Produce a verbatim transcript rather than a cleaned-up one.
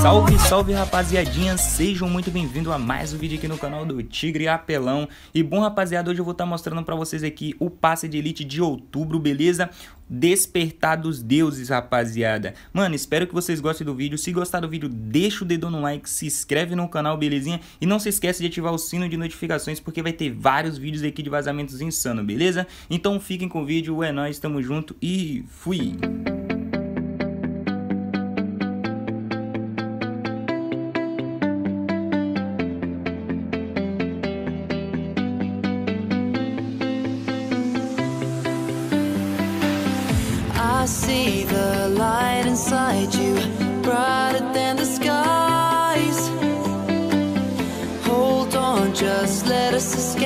Salve, salve rapaziadinha, sejam muito bem-vindos a mais um vídeo aqui no canal do Tigre Apelão. E bom rapaziada, hoje eu vou estar mostrando pra vocês aqui o passe de elite de outubro, beleza? Despertar dos deuses, rapaziada. Mano, espero que vocês gostem do vídeo. Se gostar do vídeo, deixa o dedo no like, se inscreve no canal, belezinha? E não se esquece de ativar o sino de notificações, porque vai ter vários vídeos aqui de vazamentos insanos, beleza? Então fiquem com o vídeo, é nóis, tamo junto e fui! I see the light inside you, brighter than the skies. Hold on, just let us escape.